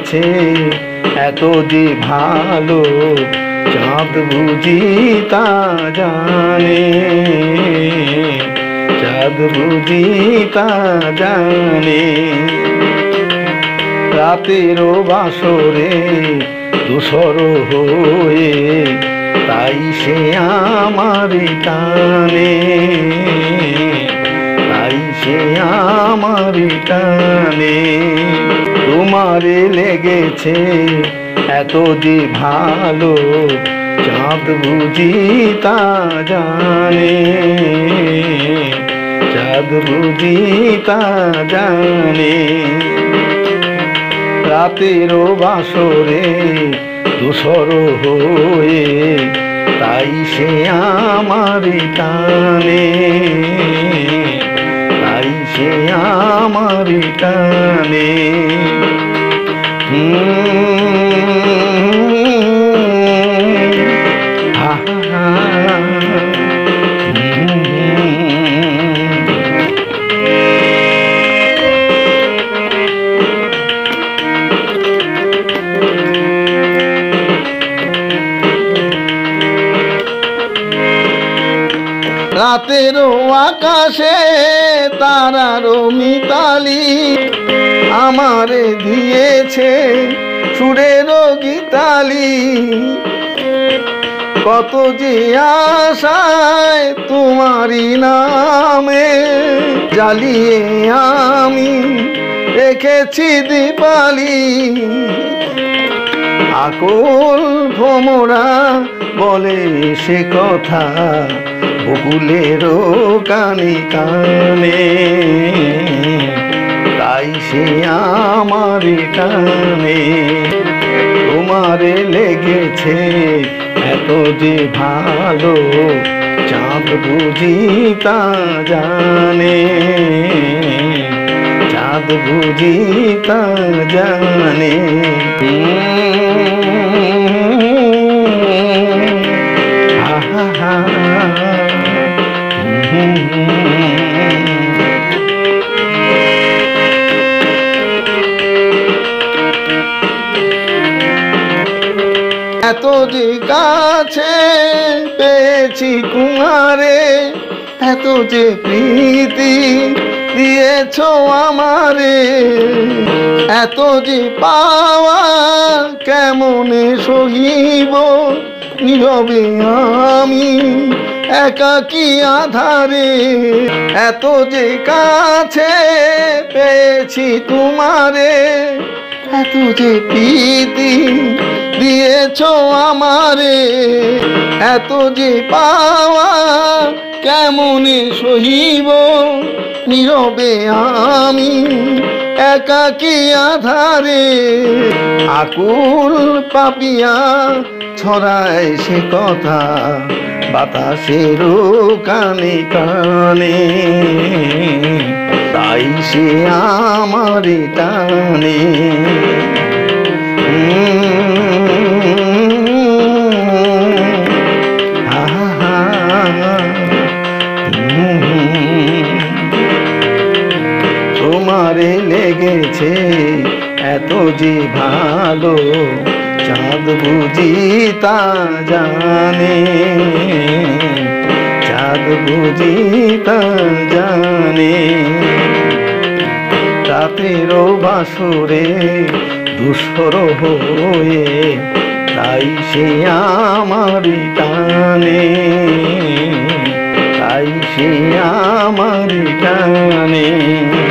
লেগেছে এত যে ভালো, চাঁদ বুঝি তা জানে, চাঁদ বুঝি তা জানে। রাতেরও বাসরে ধূসর হয়ে তাই সে আমারে টানে, তাই সে আমারে টানে। তোমারে লেগেছে এত যে ভালো, চাঁদ বুঝি তা জানে, চাঁদ বুঝি তা জানে। রাতেরও বাসরে ধূসর হয়ে তাই সে আমারে টানে, তাই সে আমারে টানে। রাতেরও আকাশে তারারও মিতালি আমারে দিয়েছে সুরেরও গীতালি। কত যে আশায় তোমারই নামে জ্বালিয়ে আমি রেখেছি দীপালি। আকুল ভোমরা বলে সে কথা বকুলেরও কানে কানে, তাই সে আমারে টানে। তোমারে লেগেছে এত যে ভালো, চাঁদ বুঝি তা জানে, চাঁদ বুঝি তা জানে। এত যে কাছে পেয়েছি তোমারে, এত যে প্রীতি দিয়েছ আমারে, এত যে পাওয়া কেমনে সহিব নীরবে আমি একাকী আধারে। এত যে কাছে পেয়েছি তোমারে, এত যে প্রীতি দিয়েছ আমারে, এত যে পাওয়া কেমনে সহিব নীরবে আমি একাকী আধারে। আকুল পাপিয়া ছড়ায় সে কথা বাতাসেরও কানে কানে, তাই সে আমারে টানে। তোমারে লেগেছে এত যে ভালো, চাঁদ বুঝি তা জানে, চাঁদ বুঝি তা জানে। রাতেরও বাসরে ধূসর হয়ে তাই সে আমারে টানে, তাই সে আমারে টানে।